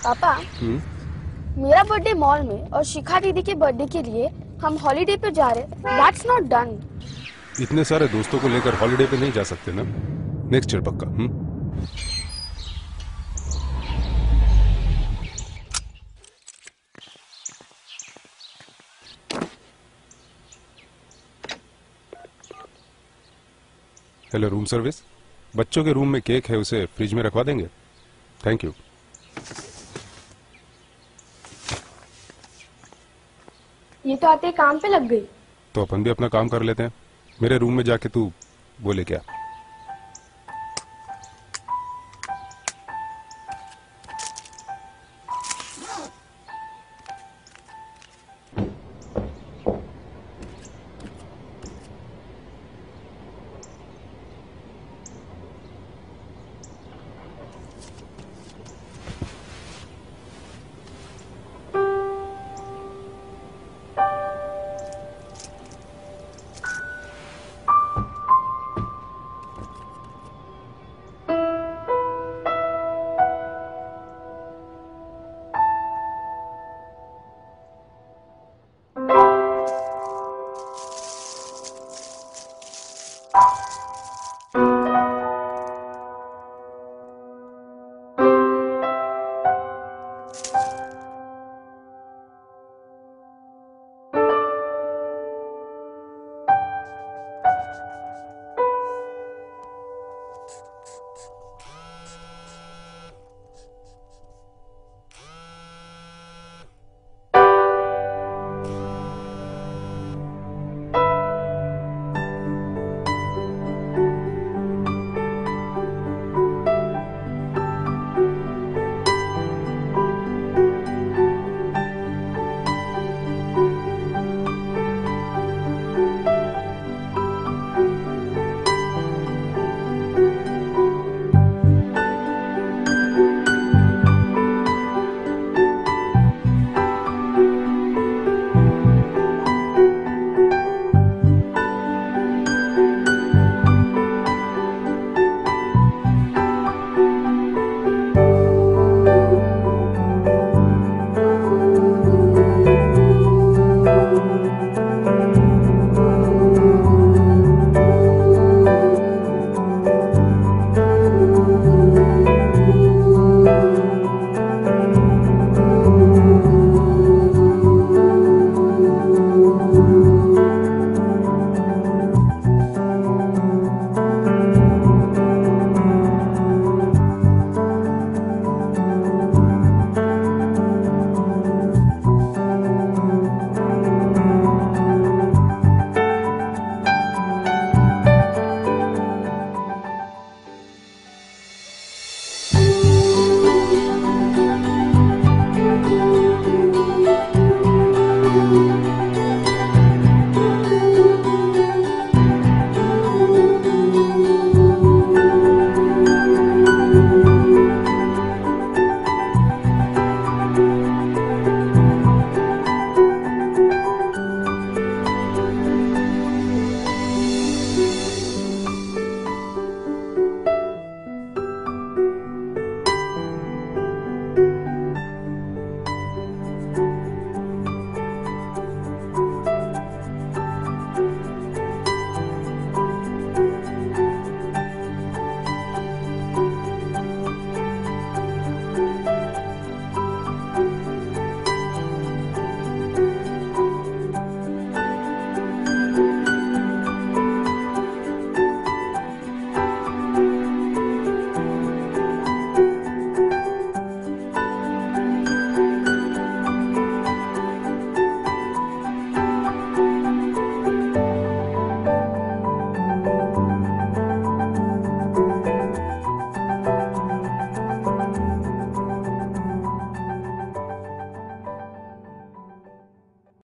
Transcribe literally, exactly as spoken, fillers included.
पापा, हम्म। मेरा birthday mall में और शिखा दीदी के बर्थडे के लिए हम हॉलीडे पे जा रहे। That's not done. इतने सारे दोस्तों को लेकर हॉलीडे पे नहीं जा सकते ना। नेक्स्ट ईयर पक्का। हम्म। Hello room service. बच्चों के रूम में केक है, उसे फ्रिज में रखवा देंगे। Thank you. ये तो आते काम पे लग गई। तो अपन भी अपना काम कर लेते हैं। मेरे रूम में जाके तू बोले क्या।